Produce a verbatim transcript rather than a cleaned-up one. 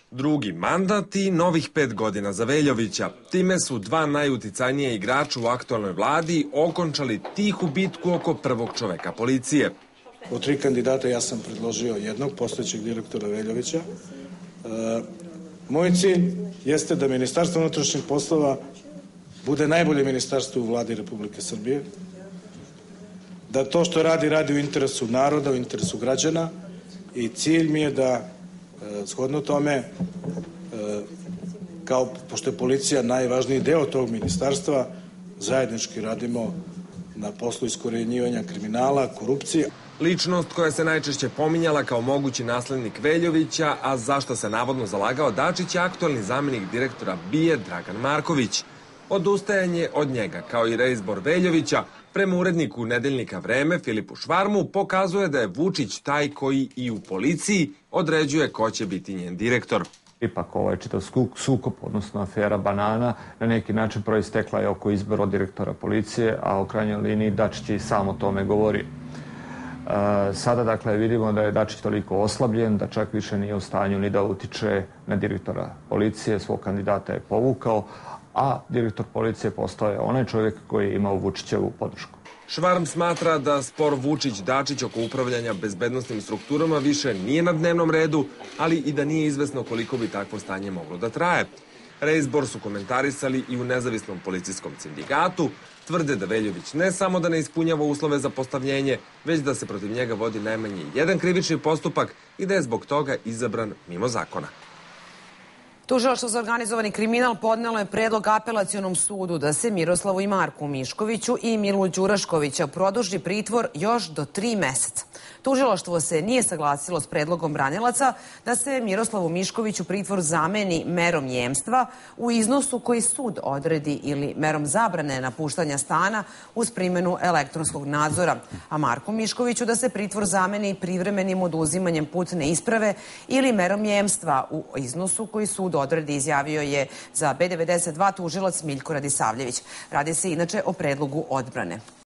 Drugi mandat i novih pet godina za Veljovića. Time su dva najuticajnija igrača u aktualnoj vladi okončali tihu bitku oko prvog čoveka policije. Od tri kandidata ja sam predložio jednog, postojećeg direktora Veljovića. E, moj cilj jeste da Ministarstvo unutrašnjih poslova bude najbolje ministarstvo u vladi Republike Srbije, da to što radi, radi u interesu naroda, u interesu građana i cilj mi je da e, shodno tome, e, kao, pošto je policija najvažniji deo tog ministarstva, zajednički radimo na poslu iskorenjivanja kriminala, korupcije. Ličnost koja se najčešće pominjala kao mogući naslednik Veljovića, a zašto se navodno zalagao Dačić, je aktualni zamenik direktora B I A Dragan Marković. Odustajanje od njega, kao i reizbor Veljovića, prema uredniku Nedeljnika Vreme Filipu Švarmu, pokazuje da je Vučić taj koji i u policiji određuje ko će biti njen direktor. Ipak ovaj čitav sukob, odnosno afera Banana, na neki način proistekla je oko izbora direktora policije, a u krajnjoj liniji Dačić i sam o tome govori. Sada, dakle, vidimo da je Dačić toliko oslabljen da čak više nije u stanju ni da utiče na direktora policije, svog kandidata je povukao, a direktor policije postao je onaj čovjek koji je imao Vučićevu podršku. Švarm smatra da spor Vučić-Dačić oko upravljanja bezbednostnim strukturama više nije na dnevnom redu, ali i da nije izvesno koliko bi takvo stanje moglo da traje. Reizbor su komentarisali i u nezavisnom policijskom sindikatu. Tvrde da Veljović ne samo da ne ispunjava uslove za postavljenje, već da se protiv njega vodi najmanje jedan krivični postupak i da je zbog toga izabran mimo zakona. Tužilaštvo za organizovani kriminal podnelo je predlog apelacionom sudu da se Miroslavu i Marku Miškoviću i Milu Đuraškovića produži pritvor još do tri meseca. Tužilaštvo se nije saglasilo s predlogom branilaca da se Miroslavu Miškoviću pritvor zameni merom jemstva u iznosu koji sud odredi ili merom zabrane napuštanja stana uz primjenu elektronskog nadzora, a Marku Miškoviću da se pritvor zameni privremenim oduzimanjem putne isprave ili merom jemstva u iznosu koji sud odredi, izjavio je za B devedeset dva tužilac Miljko Radisavljević. Radi se inače o predlogu odbrane.